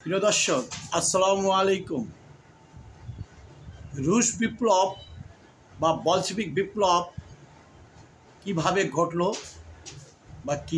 প্রিয় দর্শক, আসসালামু আলাইকুম। রুশ বিপ্লব বা বলশেভিক বিপ্লব কিভাবে ঘটলো বা কি,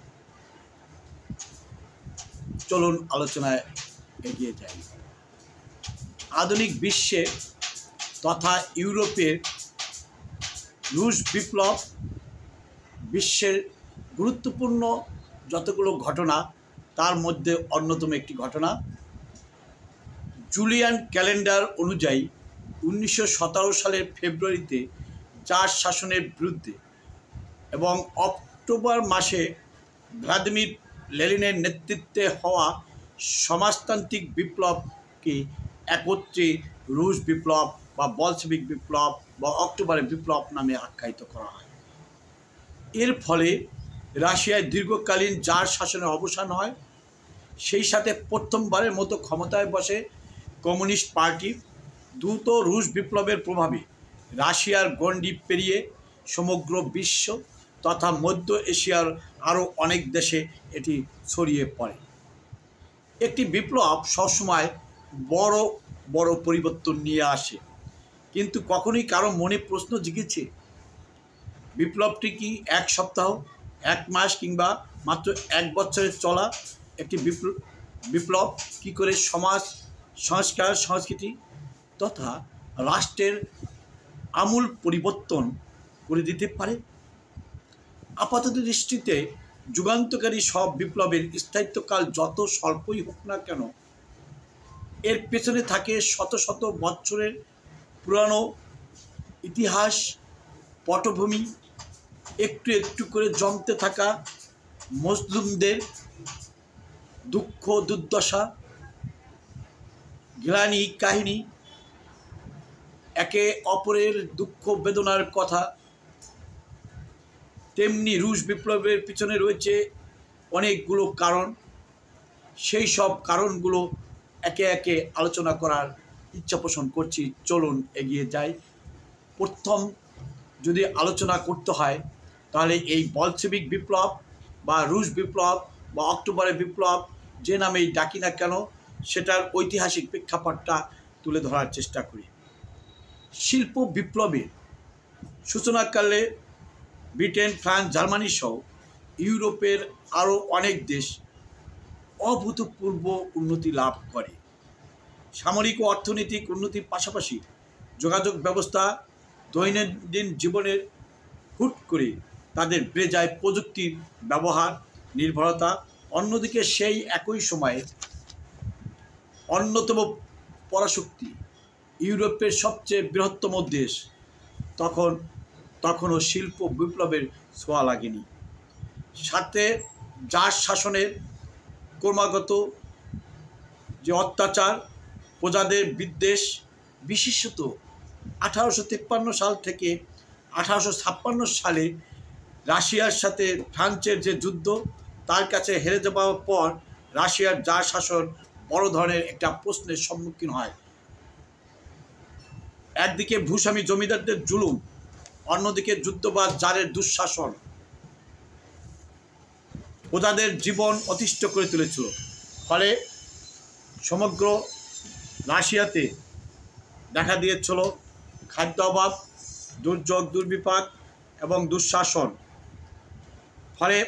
চলুন আলোচনায় এগিয়ে যাই। আধুনিক বিশ্বে তথা ইউরোপের রুশ বিপ্লব বিশ্বের গুরুত্বপূর্ণ যতগুলো ঘটনা, তার মধ্যে অন্যতম একটি ঘটনা। জুলিয়ান ক্যালেন্ডার অনুযায়ী 1917 সালের ফেব্রুয়ারিতে জার শাসনের বিরুদ্ধে এবং অক্টোবর মাসে ভ্লাদিমির লেনিনের নেতৃত্বে হওয়া সমাজতান্ত্রিক বিপ্লবকে একত্রে রুশ বিপ্লব বা বলশেভিক বিপ্লব বা অক্টোবরের বিপ্লব নামে আখ্যায়িত করা হয়। এর ফলে রাশিয়ায় দীর্ঘকালীন জার শাসনের অবসান হয়। সেই সাথে প্রথমবারের মতো ক্ষমতায় বসে কমিউনিস্ট পার্টি। দ্রুত রুশ বিপ্লবের প্রভাবে রাশিয়ার গণ্ডি পেরিয়ে সমগ্র বিশ্ব তথা মধ্য এশিয়ার আরও অনেক দেশে এটি ছড়িয়ে পড়ে। একটি বিপ্লব সবসময় বড় বড় পরিবর্তন নিয়ে আসে, কিন্তু কখনোই কারো মনে প্রশ্ন জেগেছে বিপ্লবটি কি এক সপ্তাহ, এক মাস কিংবা মাত্র এক বছরের চলা একটি বিপ্লব কী করে সমাজ সংস্কার, সংস্কৃতি তথা রাষ্ট্রের আমূল পরিবর্তন করে দিতে পারে? আপাতত দৃষ্টিতে যুগান্তকারী সব বিপ্লবের স্থায়িত্বকাল যত স্বল্পই হোক না কেন, এর পেছনে থাকে শত শত বছরের পুরানো ইতিহাস, পটভূমি, একটু একটু করে জমতে থাকা মজলুমদের দুঃখ দুর্দশা, গ্লানি কাহিনী, একে অপরের দুঃখ বেদনার কথা। তেমনি রুশ বিপ্লবের পিছনে রয়েছে অনেকগুলো কারণ। সেই সব কারণগুলো একে একে আলোচনা করার ইচ্ছা পোষণ করছি। চলুন এগিয়ে যাই। প্রথম যদি আলোচনা করতে হয় তাহলে এই বলশেভিক বিপ্লব বা রুশ বিপ্লব বা অক্টোবরের বিপ্লব, যে নামেই ডাকি না কেন, সেটার ঐতিহাসিক প্রেক্ষাপটটা তুলে ধরার চেষ্টা করি। শিল্প বিপ্লবের সূচনাকালে ব্রিটেন, ফ্রান্স, জার্মানি সহ ইউরোপের আরও অনেক দেশ অভূতপূর্ব উন্নতি লাভ করে। সামরিক ও অর্থনৈতিক উন্নতির পাশাপাশি যোগাযোগ ব্যবস্থা, দৈনন্দিন জীবনের হুট করে তাদের বেড়ে যায় প্রযুক্তির ব্যবহার, নির্ভরতা। অন্যদিকে সেই একই সময়ে অন্যতম পরাশক্তি ইউরোপের সবচেয়ে বৃহত্তম দেশ তখনও শিল্প বিপ্লবের ছোঁয়া লাগেনি। সাথে জার শাসনের ক্রমাগত যে অত্যাচার, প্রজাদের বিদ্বেষ, বিশেষত 1853 সাল থেকে 1856 সালে রাশিয়ার সাথে ফ্রান্সের যে যুদ্ধ, তার কাছে হেরে যাওয়ার পর রাশিয়ার জার শাসন বড় ধরনের একটা প্রশ্নের সম্মুখীন হয়। একদিকে ভূস্বামী জমিদারদের জুলুম, অন্যদিকে যুদ্ধবাজ জারের দুঃশাসন প্রজাদের জীবন অতিষ্ঠ করে তুলেছিল। ফলে সমগ্র রাশিয়াতে দেখা দিয়েছিল খাদ্য অভাব, দুর্যোগ, দুর্বিপাক এবং দুঃশাসন। ফলে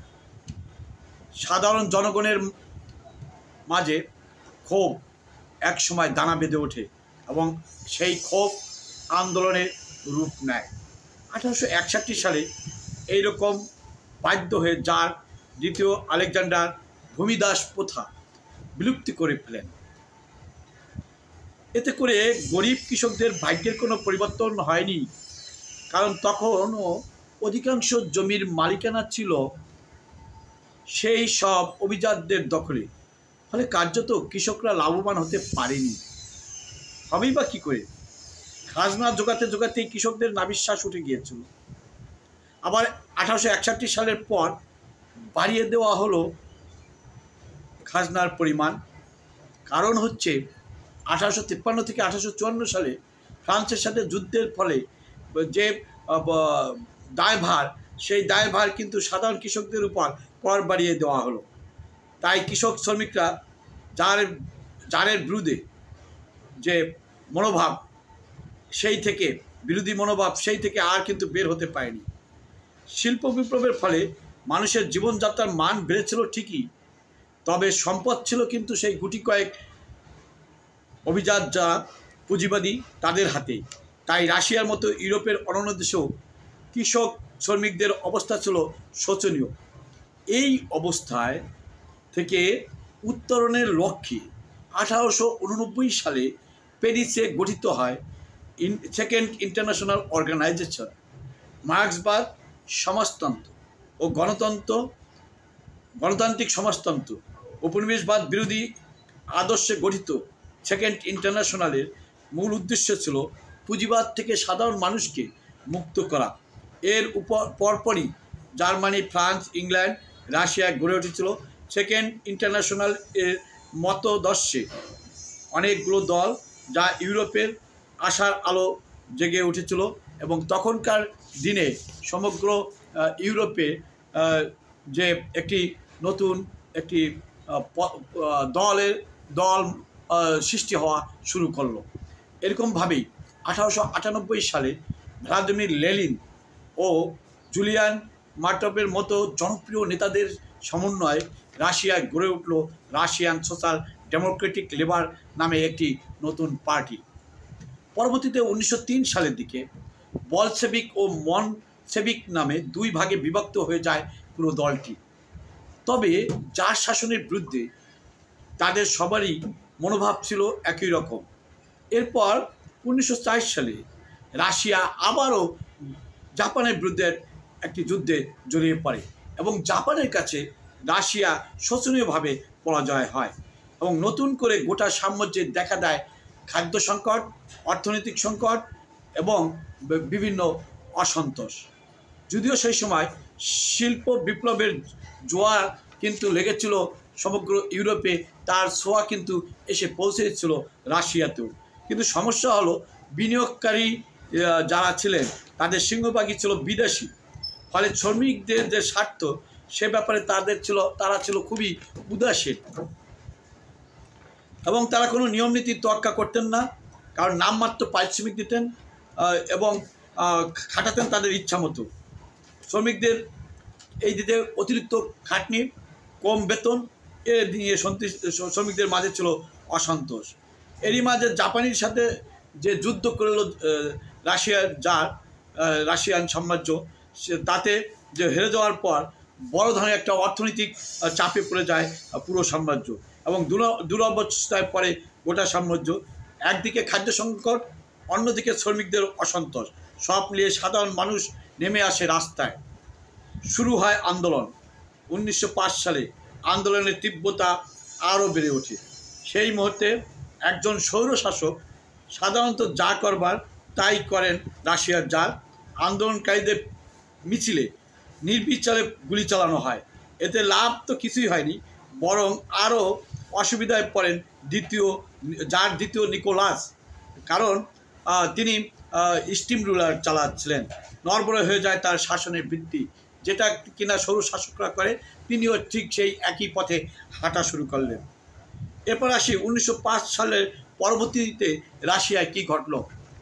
সাধারণ জনগণের মাঝে ক্ষোভ এক সময় দানা বেঁধে ওঠে এবং সেই ক্ষোভ আন্দোলনের রূপ নেয়। 1861 সালে এইরকম বাধ্য হয়ে জার দ্বিতীয় আলেকজান্ডার ভূমিদাস প্রথা বিলুপ্তি করে ফেলেন। এতে করে গরিব কৃষকদের ভাগ্যের কোনো পরিবর্তন হয়নি, কারণ তখনও অধিকাংশ জমির মালিকানা ছিল সেই সব অভিজাতদের দখলে। ফলে কার্যত কৃষকরা লাভবান হতে পারেনি। হবেই বা কী করে? খাজনা জোগাতে জোগাতেই কৃষকদের নাভিশ্বাস উঠে গিয়েছিল। আবার 1861 সালের পর বাড়িয়ে দেওয়া হলো খাজনার পরিমাণ। কারণ হচ্ছে 1853 থেকে 1854 সালে ফ্রান্সের সাথে যুদ্ধের ফলে যে দায়ভার, সেই দায়ভার কিন্তু সাধারণ কৃষকদের উপর কর বাড়িয়ে দেওয়া হলো। তাই কৃষক শ্রমিকরা জারের বিরুদ্ধে যে মনোভাব, সেই থেকে বিরোধী মনোভাব সেই থেকে আর কিন্তু বের হতে পারেনি। শিল্প বিপ্লবের ফলে মানুষের জীবনযাত্রার মান বেড়েছিল ঠিকই, তবে সম্পদ ছিল কিন্তু সেই গুটি কয়েক অভিজাত যারা পুঁজিবাদী তাদের হাতে। তাই রাশিয়ার মতো ইউরোপের অন্যান্য দেশেও কৃষক শ্রমিকদের অবস্থা ছিল শোচনীয়। এই অবস্থায় থেকে উত্তরণের লক্ষ্যে 1889 সালে প্যারিসে গঠিত হয় সেকেন্ড ইন্টারন্যাশনাল অর্গানাইজেশন। মার্ক্সবাদ, সমাজতন্ত্র ও গণতান্ত্রিক সমাজতন্ত্র, উপনিবেশবাদ বিরোধী আদর্শে গঠিত সেকেন্ড ইন্টারন্যাশনালের মূল উদ্দেশ্য ছিল পুঁজিবাদ থেকে সাধারণ মানুষকে মুক্ত করা। এর পরপরই জার্মানি, ফ্রান্স, ইংল্যান্ড, রাশিয়া গড়ে উঠেছিল সেকেন্ড ইন্টারন্যাশনাল এর মতদর্শে অনেকগুলো দল, যা ইউরোপের আশার আলো জেগে উঠেছিল। এবং তখনকার দিনে সমগ্র ইউরোপে যে একটি নতুন একটি দল সৃষ্টি হওয়া শুরু করলো। এরকমভাবেই 1898 সালে ভ্লাদিমির লেনিন ও জুলিয়ান মার্টোভের মতো জনপ্রিয় নেতাদের সমন্বয়ে রাশিয়ায় গড়ে উঠল রাশিয়ান সোশ্যাল ডেমোক্রেটিক লেবার নামে একটি নতুন পার্টি। পরবর্তীতে 1903 সালের দিকে বলশেভিক ও মনশেভিক নামে দুই ভাগে বিভক্ত হয়ে যায় পুরো দলটি। তবে জার শাসনের বিরুদ্ধে তাদের সবারই মনোভাব ছিল একই রকম। এরপর 1904 সালে রাশিয়া আবারও জাপানের বিরুদ্ধে একটি যুদ্ধে জড়িয়ে পড়ে এবং জাপানের কাছে রাশিয়া শোচনীয়ভাবে পরাজয় হয় এবং নতুন করে গোটা সাম্রাজ্যে দেখা দেয় খাদ্য সংকট, অর্থনৈতিক সংকট এবং বিভিন্ন অসন্তোষ। যদিও সেই সময় শিল্প বিপ্লবের জোয়ার কিন্তু লেগেছিল সমগ্র ইউরোপে, তার ছোঁয়া কিন্তু এসে পৌঁছেছিল রাশিয়াতেও। কিন্তু সমস্যা হলো বিনিয়োগকারী যারা ছিলেন তাদের সিংহভাগই ছিল বিদেশি, ফলে শ্রমিকদের যে স্বার্থ সে ব্যাপারে তারা ছিল খুবই উদাসীন এবং তারা কোনো নিয়ম নীতি তোয়াক্কা করতেন না, কারণ নামমাত্র পারিশ্রমিক দিতেন এবং খাটাতেন তাদের ইচ্ছা মতো। শ্রমিকদের এই দিতে অতিরিক্ত খাটনি, কম বেতন এ নিয়ে শ্রমিকদের মাঝে ছিল অসন্তোষ। এরই মাঝে জাপানের সাথে যে যুদ্ধ করল রাশিয়ান সাম্রাজ্য, তাতে যে হেরে যাওয়ার পর বড় ধরনের একটা অর্থনৈতিক চাপে পড়ে যায় পুরো সাম্রাজ্য এবং দুরবস্থায় পড়ে গোটা সাম্রাজ্য। একদিকে খাদ্য সংকট, অন্যদিকে শ্রমিকদের অসন্তোষ, সব মিলিয়ে সাধারণ মানুষ নেমে আসে রাস্তায়। শুরু হয় আন্দোলন। 1905 সালে আন্দোলনের তীব্রতা আরও বেড়ে ওঠে। সেই মুহূর্তে একজন স্বৈরশাসক সাধারণত যা করবার তাই করেন রাশিয়ার জার। আন্দোলনকারীদের মিছিলে নির্বিচারে গুলি চালানো হয়। এতে লাভ তো কিছুই হয়নি, বরং আরও অসুবিধায় পড়েন দ্বিতীয় নিকোলাস, কারণ তিনি স্টিম রুলার চালাচ্ছিলেন। নড়বড়ে হয়ে যায় তার শাসনের ভিত্তি, যেটা কিনা সরু শাসকরা করে, তিনিও ঠিক সেই একই পথে হাঁটা শুরু করলেন। এরপর আসি 1905 সালের পরবর্তীতে রাশিয়ায় কী ঘটল।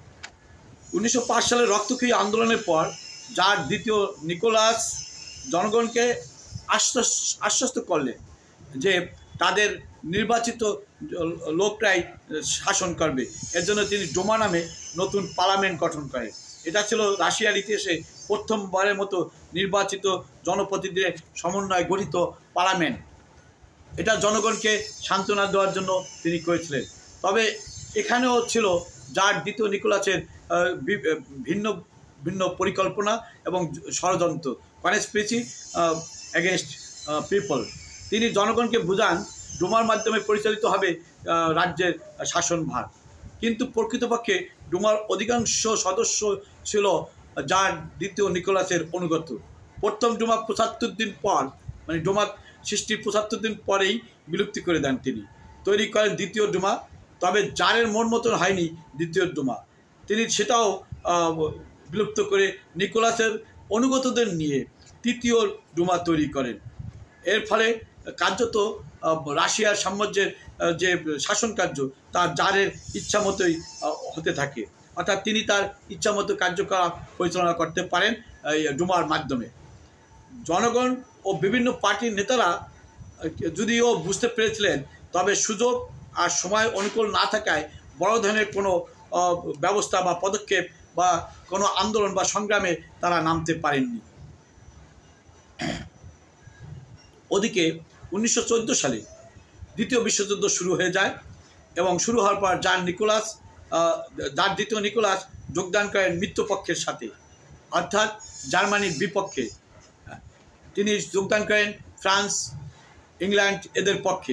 1905 সালের রক্তক্ষয়ী আন্দোলনের পর যার দ্বিতীয় নিকোলাস জনগণকে আশ্বস্ত করলেন যে তাদের নির্বাচিত লোকরাই শাসন করবে। এর জন্য তিনি ডোমা নামে নতুন পার্লামেন্ট গঠন করেন। এটা ছিল রাশিয়ার ইতিহাসে প্রথমবারের মতো নির্বাচিত জনপ্রতিনিধিদের সমন্বয়ে গঠিত পার্লামেন্ট। এটা জনগণকে সান্ত্বনা দেওয়ার জন্য তিনি করেছিলেন। তবে এখানেও ছিল যার দ্বিতীয় নিকোলাসের ভিন্ন ভিন্ন পরিকল্পনা এবং ষড়যন্ত্র, কনস্পিরেসি এগেনস্ট পিপল। তিনি জনগণকে বুঝান ডোমার মাধ্যমে পরিচালিত হবে রাজ্যের শাসনভার, কিন্তু প্রকৃতপক্ষে ডোমার অধিকাংশ সদস্য ছিল যার দ্বিতীয় নিকোলাসের অনুগত। প্রথম ডোমা 75 দিন পর, মানে ডোমা সৃষ্টির 75 দিন পরেই বিলুপ্তি করে দেন তিনি। তৈরি করেন দ্বিতীয় ডোমা, তবে জারের মন মতন হয়নি দ্বিতীয় ডোমা। তিনি সেটাও বিলুপ্ত করে নিকোলাসের অনুগতদের নিয়ে তৃতীয় ডোমা তৈরি করেন। এর ফলে কার্যত রাশিয়ার সাম্রাজ্যের যে শাসন কার্য তার জারের ইচ্ছা মতোই হতে থাকে, অর্থাৎ তিনি তার ইচ্ছা মতো কার্যকলাপ পরিচালনা করতে পারেন এই ডুমার মাধ্যমে। জনগণ ও বিভিন্ন পার্টির নেতারা যদিও বুঝতে পেরেছিলেন, তবে সুযোগ আর সময় অনুকূল না থাকায় বড় ধরনের কোনো ব্যবস্থা বা পদক্ষেপ বা কোনো আন্দোলন বা সংগ্রামে তারা নামতে পারেননি। ওদিকে 1914 সালে দ্বিতীয় বিশ্বযুদ্ধ শুরু হয়ে যায় এবং শুরু হওয়ার পর জার দ্বিতীয় নিকোলাস যোগদান করেন মিত্রপক্ষের সাথে, অর্থাৎ জার্মানির বিপক্ষে। তিনি যোগদান করেন ফ্রান্স, ইংল্যান্ড এদের পক্ষে।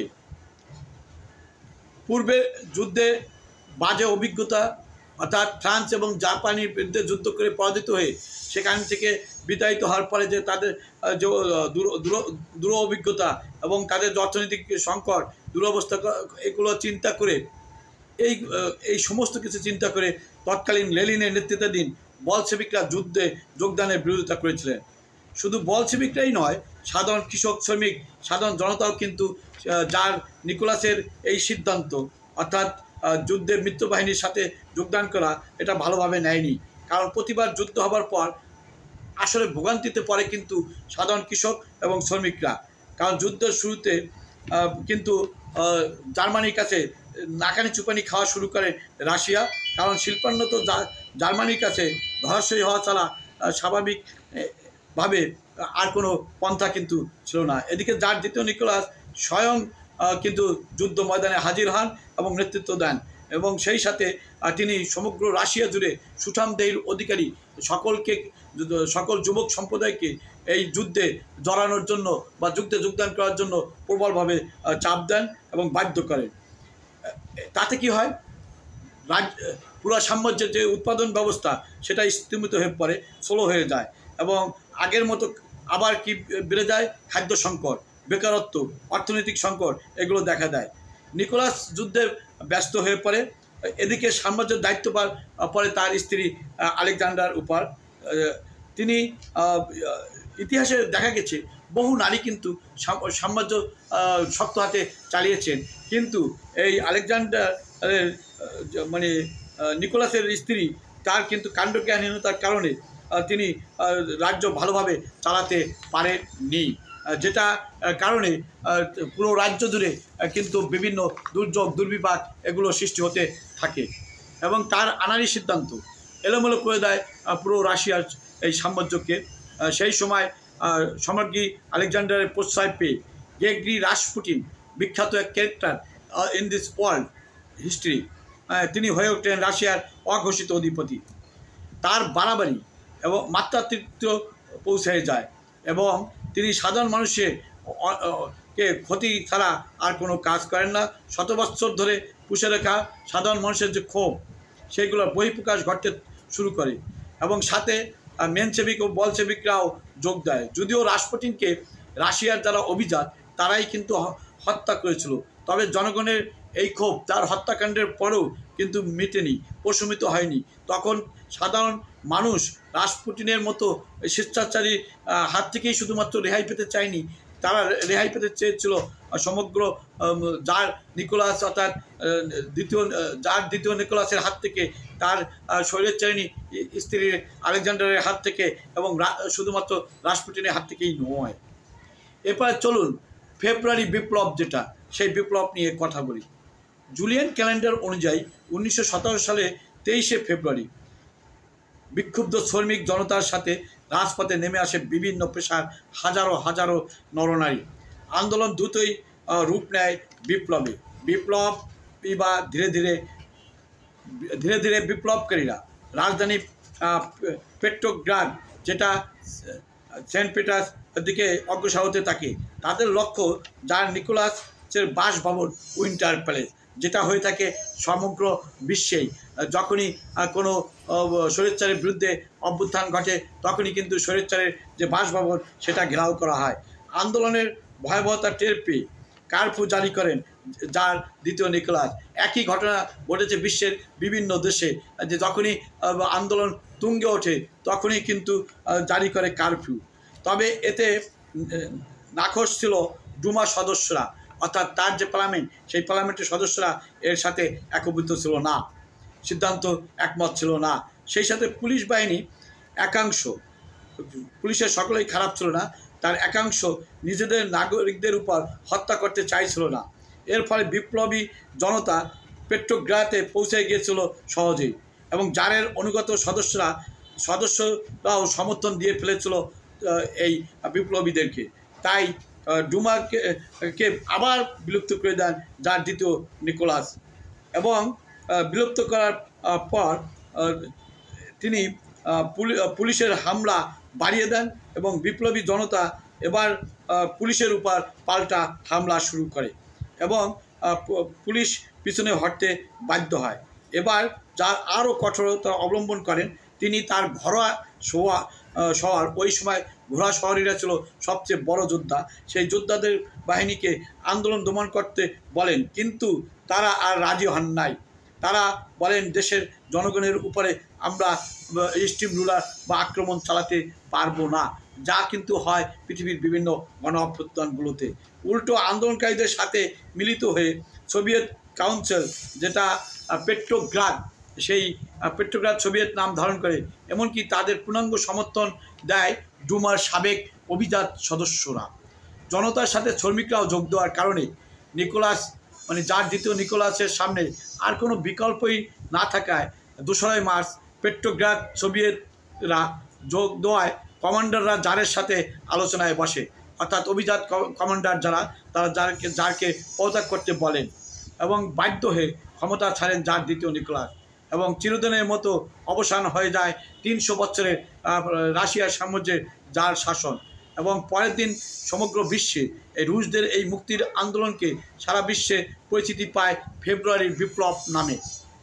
পূর্বে যুদ্ধে বাজে অভিজ্ঞতা, অর্থাৎ ফ্রান্স এবং জাপানের বিরুদ্ধে যুদ্ধ করে পরাজিত হয়ে সেখান থেকে বিতাড়িত হওয়ার পরে যে তাদের যে দূর অভিজ্ঞতা এবং তাদের অর্থনৈতিক সংকট, দুরবস্থা, এগুলো চিন্তা করে এই সমস্ত কিছু চিন্তা করে তৎকালীন লেনিনের নেতৃত্বাধীন বলশেভিকরা যুদ্ধে যোগদানের বিরোধিতা করেছিলেন। শুধু বলশেভিকরাই নয়, সাধারণ কৃষক, শ্রমিক, সাধারণ জনতাও কিন্তু জার নিকোলাসের এই সিদ্ধান্ত, অর্থাৎ যুদ্ধে মিত্রবাহিনীর সাথে যোগদান করা, এটা ভালোভাবে নেয়নি। কারণ প্রতিবার যুদ্ধ হবার পর আসলে ভোগান্তিতে পড়ে কিন্তু সাধারণ কৃষক এবং শ্রমিকরা। কারণ যুদ্ধের শুরুতে কিন্তু জার্মানির কাছে নাকানি চুপানি খাওয়া শুরু করে রাশিয়া, কারণ শিল্পান্নত জার্মানির কাছে ধরাশয়ী হওয়া ছাড়া স্বাভাবিকভাবে আর কোনো পন্থা কিন্তু ছিল না। এদিকে জার দ্বিতীয় নিকোলাস স্বয়ং কিন্তু যুদ্ধ ময়দানে হাজির হন এবং নেতৃত্ব দেন, এবং সেই সাথে তিনি সমগ্র রাশিয়া জুড়ে সুঠামদেহীর অধিকারী সকল যুবক সম্প্রদায়কে এই যুদ্ধে জড়ানোর জন্য বা যুদ্ধে যোগদান করার জন্য প্রবলভাবে চাপ দেন এবং বাধ্য করেন। তাতে কি হয়, পুরো সাম্রাজ্যের যে উৎপাদন ব্যবস্থা সেটা স্থিমিত হয়ে পড়ে, স্লো হয়ে যায়, এবং আগের মতো আবার কি বেড়ে যায়, খাদ্য সংকট, বেকারত্ব, অর্থনৈতিক সংকট এগুলো দেখা দেয়। নিকোলাস যুদ্ধে ব্যস্ত হয়ে পড়ে। এদিকে সাম্রাজ্যের দায়িত্ব পড়ে তার স্ত্রী আলেকজান্ডার উপর। তিনি ইতিহাসে দেখা গেছে বহু নারী কিন্তু সাম্রাজ্য শক্ত হাতে চালিয়েছেন, কিন্তু এই আলেকজান্ডার মানে নিকোলাসের স্ত্রী, তার কিন্তু কাণ্ডজ্ঞানহীনতার কারণে তিনি রাজ্য ভালোভাবে চালাতে পারেননি, যেটা কারণে পুরো রাজ্য জুড়ে কিন্তু বিভিন্ন দুর্যোগ, দুর্বিপাক এগুলো সৃষ্টি হতে থাকে, এবং তার আনারই সিদ্ধান্ত এলোমেলো করে দেয় পুরো রাশিয়ার এই সাম্রাজ্যকে। সেই সময় সম্রাজ্ঞী আলেকজান্ডারের প্রশ্রয় পেয়ে গ্রেগরি রাসপুটিন, বিখ্যাত এক character in this world history, তিনি হয়ে ওঠেন রাশিয়ার অঘোষিত অধিপতি। তার বাড়াবাড়ি এবং মাত্রাতিরিক্ত পৌঁছে যায়, এবং তিনি সাধারণ মানুষের ক্ষতি ছাড়া আর কোনো কাজ করেন না। শত বৎসর ধরে পুষে রাখা সাধারণ মানুষের যে ক্ষোভ, সেইগুলোর বহিঃপ্রকাশ ঘটতে শুরু করে, এবং সাথে মেনসেভিক ও বলশেভিকরাও যোগ দেয়। যদিও রাসপুটিনকে রাশিয়ার যারা অভিজাত তারাই কিন্তু হত্যা করেছিল, তবে জনগণের এই ক্ষোভ তার হত্যাকাণ্ডের পরেও কিন্তু মেটেনি, প্রশমিত হয়নি। তখন সাধারণ মানুষ রাসপুটিনের মতো স্বেচ্ছাচারী হাত থেকেই শুধুমাত্র রেহাই পেতে চায়নি, তারা রেহাই পেতে চেয়েছিল সমগ্র জার নিকোলাস, অর্থাৎ দ্বিতীয় নিকোলাসের হাত থেকে, তার স্বৈরাচারিণী স্ত্রী আলেকজান্ডারের হাত থেকে, এবং শুধুমাত্র রাসপুটিনের হাত থেকেই নয়। এরপরে চলুন ফেব্রুয়ারি বিপ্লব, যেটা সেই বিপ্লব নিয়ে কথা বলি। জুলিয়ান ক্যালেন্ডার অনুযায়ী 1917 সালে 23শে ফেব্রুয়ারি বিক্ষুব্ধ শ্রমিক জনতার সাথে রাজপথে নেমে আসে বিভিন্ন পেশার হাজারো হাজারো নরনারী। আন্দোলন দ্রুতই রূপ নেয় বিপ্লবে। বিপ্লবী বা ধীরে ধীরে বিপ্লবকারীরা রাজধানী পেট্রোগ্রাড, যেটা সেন্ট পিটার্স দিকে অগ্রসর হতে থাকে। তাদের লক্ষ্য জার নিকোলাসের বাসভবন উইন্টার প্যালেস, যেটা হয়ে থাকে সমগ্র বিশ্বেই। যখনই কোনো স্বৈরাচারের বিরুদ্ধে অভ্যুত্থান ঘটে তখনই কিন্তু স্বৈরাচারের যে বাসভবন সেটা ঘেরাও করা হয়। আন্দোলনের ভয়াবহতা টের পেয়ে কারফিউ জারি করেন জার দ্বিতীয় নিকোলাস। একই ঘটনা ঘটেছে বিশ্বের বিভিন্ন দেশে, যে যখনই আন্দোলন তুঙ্গে ওঠে তখনই কিন্তু জারি করে কারফিউ। তবে এতে নাখোশ ছিল ডুমা সদস্যরা অর্থাৎ তার যে পার্লামেন্ট, সেই পার্লামেন্টের সদস্যরা এর সাথে একভূত ছিল না, সিদ্ধান্ত একমত ছিল না। সেই সাথে পুলিশ বাহিনী একাংশ, পুলিশের সকলেই খারাপ ছিল না, তার একাংশ নিজেদের নাগরিকদের উপর হত্যা করতে চাইছিল না। এর ফলে বিপ্লবী জনতা পেট্রোগ্রাদে পৌঁছে গিয়েছিল সহজেই, এবং জারের অনুগত সদস্যরাও সমর্থন দিয়ে ফেলেছিল এই বিপ্লবীদেরকে। তাই ডুমাকে আবার বিলুপ্ত করে দেন জার দ্বিতীয় নিকোলাস, এবং বিলুপ্ত করার পর তিনি পুলিশের হামলা বাড়িয়ে দেন এবং বিপ্লবী জনতা এবার পুলিশের উপর পাল্টা হামলা শুরু করে এবং পুলিশ পিছনে হটতে বাধ্য হয়। এবার যার আরও কঠোরতা অবলম্বন করেন তিনি তার ঘোড়া শহর, ওই সময় ঘোড়া শহরীরা ছিল সবচেয়ে বড় যোদ্ধা, সেই যোদ্ধাদের বাহিনীকে আন্দোলন দমন করতে বলেন, কিন্তু তারা আর রাজি হন নাই। তারা বলেন দেশের জনগণের উপরে আমরা স্টিম রুলার বা আক্রমণ চালাতে পারবো না, যা কিন্তু হয় পৃথিবীর বিভিন্ন গণ অভ্যুত্থানগুলোতে। উল্টো আন্দোলনকারীদের সাথে মিলিত হয়ে সোভিয়েত কাউন্সিল, যেটা পেট্রোগ্রাদ, সেই পেট্রোগ্রাদ সোভিয়েত নাম ধারণ করে, এমনকি তাদের পূর্ণাঙ্গ সমর্থন দেয় ডুমার সাবেক অভিজাত সদস্যরা। জনতার সাথে শ্রমিকরাও যোগ দেওয়ার কারণে নিকোলাস, মানে জার দ্বিতীয় নিকোলাসের সামনে আর কোনো বিকল্পই না থাকায় 2 মার্চ পেট্রোগ্রাদ সোভিয়েতরা যোগ দেওয়ায় কমান্ডাররা জারের সাথে আলোচনায় বসে, অর্থাৎ অভিজাত কমান্ডার যারা, তারা জারকে পদত্যাগ করতে বলেন এবং বাধ্য হয়ে ক্ষমতা ছাড়েন জার দ্বিতীয় নিকোলাস, এবং চিরদিনের মতো অবসান হয়ে যায় 300 বছরের রাশিয়ার সাম্রাজ্যের জার শাসন। এবং পরের দিন সমগ্র বিশ্বে এই রুশদের এই মুক্তির আন্দোলনকে সারা বিশ্বে পরিচিতি পায় ফেব্রুয়ারির বিপ্লব নামে।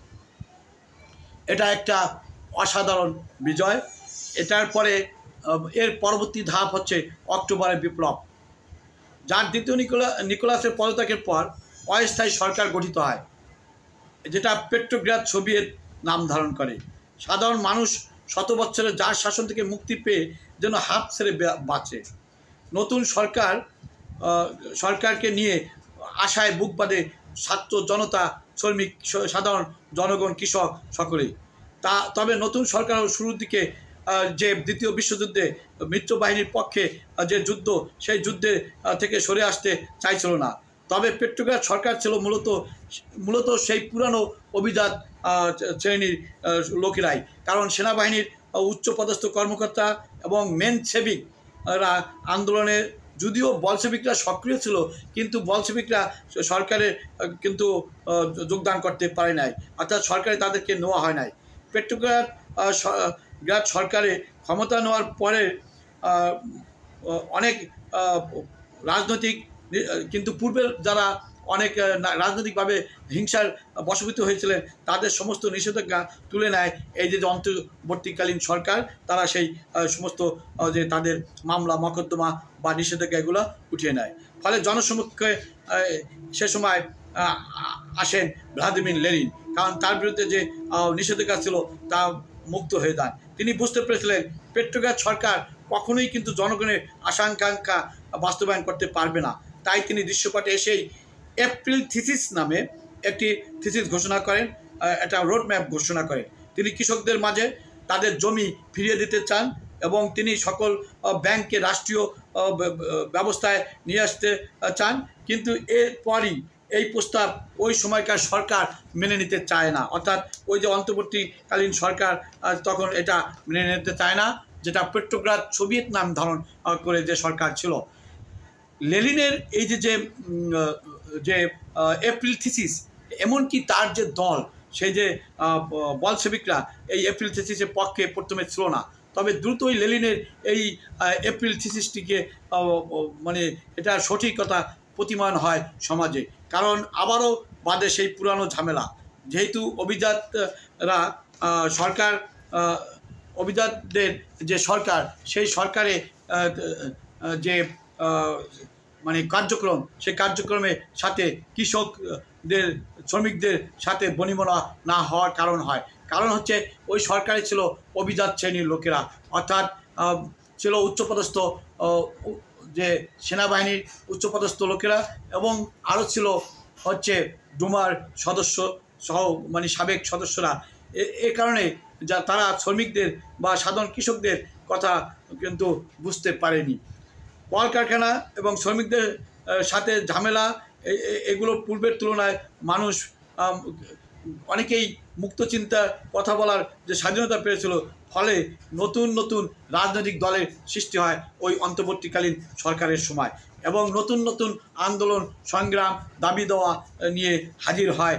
এটা একটা অসাধারণ বিজয়। এটার পরে এর পরবর্তী ধাপ হচ্ছে অক্টোবরের বিপ্লব। জার দ্বিতীয় নিকোলাসের পদত্যাগের পর অস্থায়ী সরকার গঠিত হয়, যেটা পেট্রোগ্রাদ সোভিয়েত নাম ধারণ করে। সাধারণ মানুষ 100 বছরের জার শাসন থেকে মুক্তি পেয়ে যেন হাত ছেড়ে বাঁচে। নতুন সরকারকে নিয়ে আশায় বুক বাঁধে ছাত্র জনতা, শ্রমিক, সাধারণ জনগণ, কৃষক সকলেই। তবে নতুন সরকার শুরুর দিকে যে দ্বিতীয় বিশ্বযুদ্ধে মিত্রবাহিনীর পক্ষে যে যুদ্ধ, সেই যুদ্ধে থেকে সরে আসতে চাইছিল না। তবে পেট্রোগ্রাদ সরকার ছিল মূলত সেই পুরানো অভিজাত শ্রেণীর লোকেরাই, কারণ সেনাবাহিনীর উচ্চপদস্থ কর্মকর্তা এবং মেনসেভিকরা আন্দোলনে, যদিও বলশেভিকরা সক্রিয় ছিল, কিন্তু বলশেভিকরা সরকারের কিন্তু যোগদান করতে পারে নাই, অর্থাৎ সরকারে তাদেরকে নেওয়া হয় নাই। পেট্রোগ্রাদ সরকারে ক্ষমতা নেওয়ার পরে অনেক রাজনৈতিক, কিন্তু পূর্বের যারা অনেক রাজনৈতিকভাবে হিংসার বশবর্তী হয়েছিলেন তাদের সমস্ত নিষেধাজ্ঞা তুলে নেয় এই যে অন্তর্বর্তীকালীন সরকার। তারা সেই সমস্ত যে তাদের মামলা মকদ্দমা বা নিষেধাজ্ঞা এগুলো উঠিয়ে নেয়। ফলে জনসমক্ষে সে সময় আসেন ভ্লাদিমির লেনিন, কারণ তার বিরুদ্ধে যে নিষেধাজ্ঞা ছিল তা মুক্ত হয়ে যান। তিনি বুঝতে পেরেছিলেন পেট্রোগ্রাদ সরকার কখনোই কিন্তু জনগণের আশা-আকাঙ্ক্ষা বাস্তবায়ন করতে পারবে না। তাই তিনি দৃশ্যপটে এসেই এপ্রিল থিসিস নামে একটি থিসিস ঘোষণা করেন, একটা রোডম্যাপ ঘোষণা করেন। তিনি কৃষকদের মাঝে তাদের জমি ফিরিয়ে দিতে চান এবং তিনি সকল ব্যাংককে রাষ্ট্রীয় ব্যবস্থায় নিয়ে আসতে চান, কিন্তু এরপরই এই প্রস্তাব ওই সময়কার সরকার মেনে নিতে চায় না, অর্থাৎ ওই যে অন্তর্বর্তীকালীন সরকার তখন এটা মেনে নিতে চায় না, যেটা পেট্রোগ্রাদ সোভিয়েত নাম ধারণ করে যে সরকার ছিল। লেনিনের এই যে এপ্রিল থিসিস, এমনকি তার যে দল, সেই যে বলশেভিকরা এই এপ্রিল থিসিসের পক্ষে প্রথমে ছিল না, তবে দ্রুতই লেনিনের এই এপ্রিল থিসিসটিকে মানে এটা সঠিকতা প্রতিমান হয় সমাজে, কারণ আবারও বাদে সেই পুরানো ঝামেলা। যেহেতু অভিজাতরা সরকার, অভিজাতদের যে সরকার, সেই সরকারে যে মানে কার্যক্রম, সেই কার্যক্রমের সাথে কৃষকদের, শ্রমিকদের সাথে বনিবনা না হওয়ার কারণ হচ্ছে ওই সরকারে ছিল অভিজাত শ্রেণীর লোকেরা, অর্থাৎ ছিল উচ্চপদস্থ যে সেনাবাহিনীর উচ্চপদস্থ লোকেরা এবং আরও ছিল হচ্ছে ডুমার সদস্য সহ মানে সাবেক সদস্যরা। এ কারণে যা তারা শ্রমিকদের বা সাধারণ কৃষকদের কথা কিন্তু বুঝতে পারেনি। কলকারখানা এবং শ্রমিকদের সাথে ঝামেলা এগুলো পূর্বের তুলনায় মানুষ অনেকেই মুক্ত চিন্তার কথা বলার যে স্বাধীনতা পেয়েছিল, ফলে নতুন নতুন রাজনৈতিক দলের সৃষ্টি হয় ওই অন্তর্বর্তীকালীন সরকারের সময় এবং নতুন নতুন আন্দোলন সংগ্রাম দাবি দেওয়া নিয়ে হাজির হয়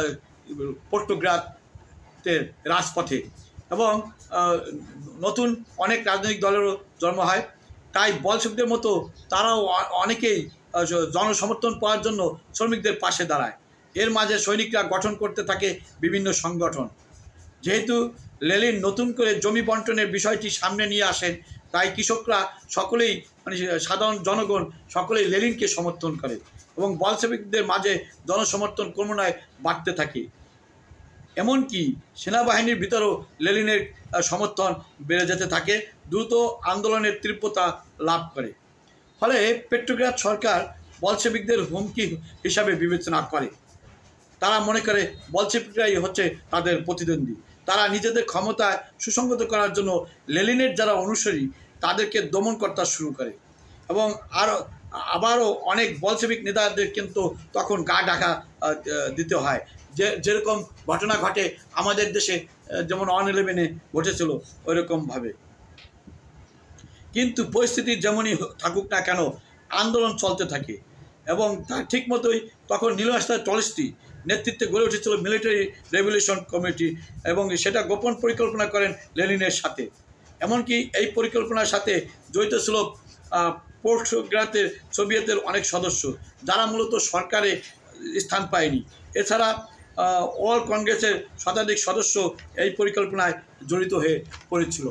পট্টগ্রাতের রাজপথে এবং নতুন অনেক রাজনৈতিক দলেরও জন্ম হয়। তাই বলশেভিকদের মতো তারাও অনেকেই জনসমর্থন পাওয়ার জন্য শ্রমিকদের পাশে দাঁড়ায়। এর মাঝে সৈনিকরা গঠন করতে থাকে বিভিন্ন সংগঠন। যেহেতু লেনিন নতুন করে জমি বন্টনের বিষয়টি সামনে নিয়ে আসেন, তাই কৃষকরা সকলেই মানে সাধারণ জনগণ সকলেই লেনিনকে সমর্থন করে এবং বলশেভিকদের মাঝে জনসমর্থন ক্রমান্বয়ে বাড়তে থাকে। এমনকি সেনাবাহিনীর ভিতরেও লেনিনের সমর্থন বেড়ে যেতে থাকে, দ্রুত আন্দোলনের তীব্রতা লাভ করে। ফলে পেট্রোগ্রাদ সরকার বলশেভিকদের হুমকি হিসাবে বিবেচনা করে। তারা মনে করে বলশেভিকরাই হচ্ছে তাদের প্রতিদ্বন্দ্বী। তারা নিজেদের ক্ষমতায় সুসংগত করার জন্য লেনিনের যারা অনুসারী তাদেরকে দমন করতে শুরু করে এবং আবারও অনেক বলশেভিক নেতাদের কিন্তু তখন গা ঢাকা দিতে হয়। যেরকম ঘটনা ঘটে আমাদের দেশে, যেমন 9/11-এ ঘটেছিল ওইরকমভাবে। কিন্তু পরিস্থিতি যেমনই থাকুক না কেন আন্দোলন চলতে থাকে এবং তার ঠিক মতোই তখন নীলমাস্টার টলস্টয় নেতৃত্বে গড়ে উঠেছিল মিলিটারি রেভলিউশন কমিটি এবং সেটা গোপন পরিকল্পনা করেন লেনিনের সাথে। এমনকি এই পরিকল্পনার সাথে জড়িত ছিল পট্টগ্রাদের সোভিয়েতের অনেক সদস্য, যারা মূলত সরকারে স্থান পায়নি। এছাড়া অল কংগ্রেসের শতাধিক সদস্য এই পরিকল্পনায় জড়িত হয়ে পড়েছিল।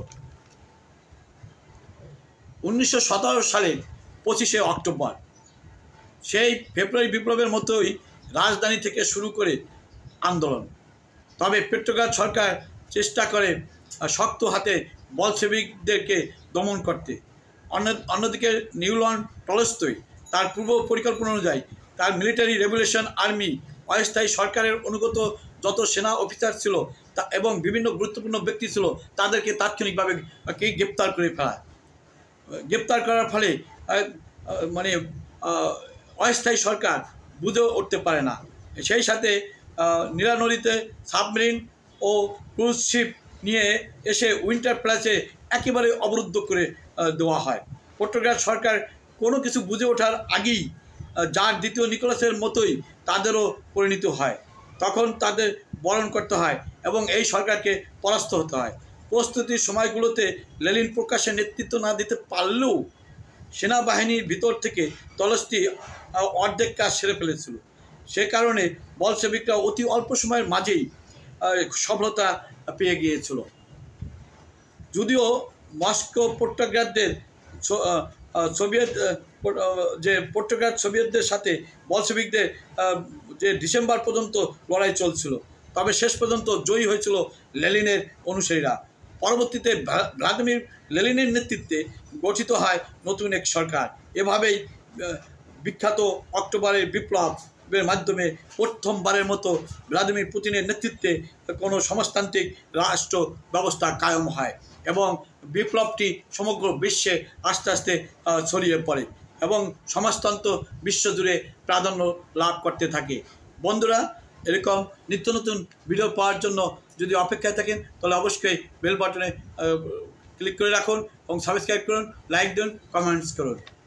1917 সালের 25শে অক্টোবর সেই ফেব্রুয়ারি বিপ্লবের মতোই রাজধানী থেকে শুরু করে আন্দোলন। তবে পেট্রোগ্রাদ সরকার চেষ্টা করে শক্ত হাতে বলশেভিকদেরকে দমন করতে। অন্যদিকে নিউলন টলস্টয় তার পূর্ব পরিকল্পনা অনুযায়ী তার মিলিটারি রেভলিউশন আর্মি অস্থায়ী সরকারের অনুগত যত সেনা অফিসার ছিল এবং বিভিন্ন গুরুত্বপূর্ণ ব্যক্তি ছিল তাদেরকে তাৎক্ষণিকভাবে গ্রেপ্তার করে ফেলায়। গ্রেপ্তার করার ফলে মানে অস্থায়ী সরকার বুঝে উঠতে পারে না। সেই সাথে নীলা নদীতে সাবমেরিন ও ক্রুজ শিপ নিয়ে এসে উইন্টার প্লেসে একেবারে অবরুদ্ধ করে দেওয়া হয়। পট্টগ্রাদ সরকার কোনো কিছু বুঝে ওঠার আগেই যার দ্বিতীয় নিকোলাসের মতোই তাদেরও পরিণত হয়। তখন তাদের বরণ করতে হয় এবং এই সরকারকে পরাস্ত হতে হয়। প্রস্তুতির সময়গুলোতে লেনিন প্রকাশ্যে নেতৃত্ব না দিতে পারলেও সেনাবাহিনীর ভিতর থেকে টলস্টয় অর্ধেক কাজ সেরে ফেলেছিল। সে কারণে বলশেভিকরা অতি অল্প সময়ের মাঝেই সফলতা পেয়ে গিয়েছিল। যদিও মস্কো পট্টগ্রাদের পট্টগ্রাদ সোভিয়েতদের সাথে বলশেভিকদের যে ডিসেম্বর পর্যন্ত লড়াই চলছিল, তবে শেষ পর্যন্ত জয়ী হয়েছিল লেনিনের অনুসারীরা। পরবর্তীতে ভ্লাদিমির লেনিনের নেতৃত্বে গঠিত হয় নতুন এক সরকার। এভাবেই বিখ্যাত অক্টোবরের বিপ্লবের মাধ্যমে প্রথমবারের মতো ভ্লাদিমির পুতিনের নেতৃত্বে কোনো সমাজতান্ত্রিক রাষ্ট্র ব্যবস্থা কায়েম হয় এবং বিপ্লবটি সমগ্র বিশ্বে আস্তে আস্তে ছড়িয়ে পড়ে এবং সমাজতন্ত্র বিশ্বজুড়ে প্রাধান্য লাভ করতে থাকে। বন্ধুরা, এরকম নিত্য নতুন ভিডিও পাওয়ার জন্য যদি অপেক্ষায় থাকেন তাহলে অবশ্যই বেল বাটনে ক্লিক করে রাখুন এবং সাবস্ক্রাইব করুন, লাইক দিন, কমেন্টস করুন।